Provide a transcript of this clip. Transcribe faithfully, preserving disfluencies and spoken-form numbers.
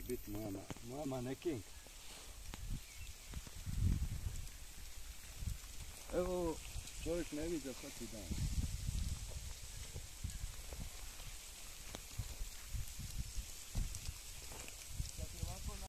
biti moja, moja manekinka. Evo, čovjek ne vidio svaki dan.